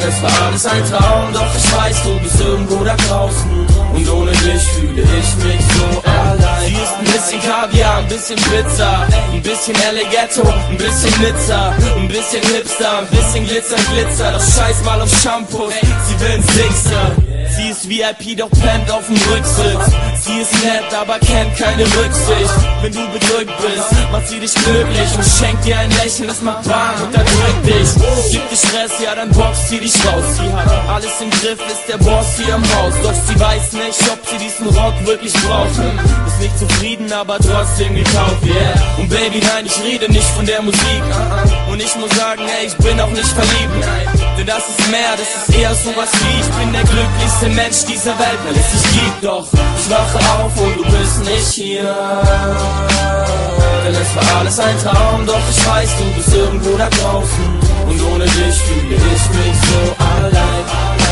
denn es war alles ein Traum. Doch ich weiß, du bist irgendwo da draußen und ohne dich fühle ich mich so allein. Sie ist ein bisschen Kaviar, ein bisschen Pizza, ein bisschen LA Ghetto, ein bisschen Nizza, ein bisschen Hipster, ein bisschen Glitzer, Glitzer. Doch scheiß mal auf Shampoo, sie will ein Sixer. Sie ist VIP, doch pennt auf dem Rücksitz. Sie ist nett, aber kennt keine Rücksicht. Wenn du bedrückt bist, macht sie dich glücklich und schenkt dir ein Lächeln, das macht warm und erdrückt dich. Gibt dir Stress, ja dann boxt sie dich raus. Sie hat alles im Griff, ist der Boss hier im Haus. Doch sie weiß nicht, ob sie diesen Rock wirklich braucht. Ist nicht zufrieden, aber trotzdem gekauft, yeah. Und Baby, nein, ich rede nicht von der Musik. Und ich muss sagen, ey, ich bin auch nicht verliebt. Denn das ist mehr, das ist eher sowas wie: ich bin der glücklichste Mensch dieser Welt, weil es dich gibt. Doch ich wache auf und du bist nicht hier, denn es war alles ein Traum. Doch ich weiß, du bist irgendwo da draußen und ohne dich fühle ich mich so allein.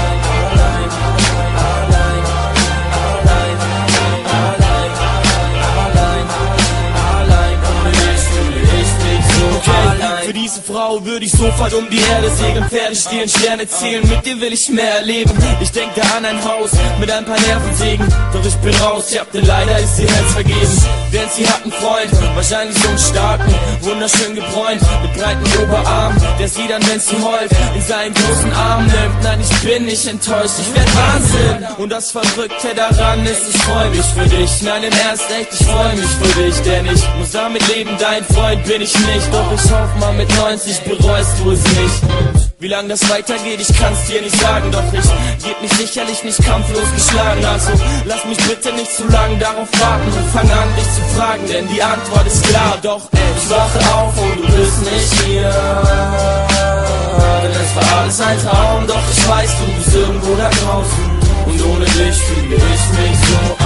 Für diese Frau würde ich sofort um die Erde segeln, Pferde stehlen, Sterne zählen, mit dir will ich mehr erleben. Ich denke an ein Haus mit ein paar Nervensägen, doch ich bin raus, ja, denn leider ist ihr Herz vergeben. Denn sie hat einen Freund, wahrscheinlich so einen starken, wunderschön gebräunt, mit breiten Oberarm, der sie dann, wenn sie heult, in seinen großen Arm nimmt. Nein, ich bin nicht enttäuscht, ich werd Wahnsinn. Und das Verrückte daran ist, ich freu mich für dich. Nein, im Ernst, echt, ich freu mich für dich, denn ich muss damit leben, dein Freund bin ich nicht. Doch ich hoffe mal, mit 90 bereust du es nicht. Wie lang das weitergeht, ich kann's dir nicht sagen. Doch ich geb mich sicherlich nicht kampflos geschlagen. Also lass mich bitte nicht zu lang darauf warten und fang an, dich zu fragen, denn die Antwort ist klar. Doch ich wache auf und du bist nicht hier, denn es war alles ein Traum. Doch ich weiß, du bist irgendwo da draußen und ohne dich fühle ich mich so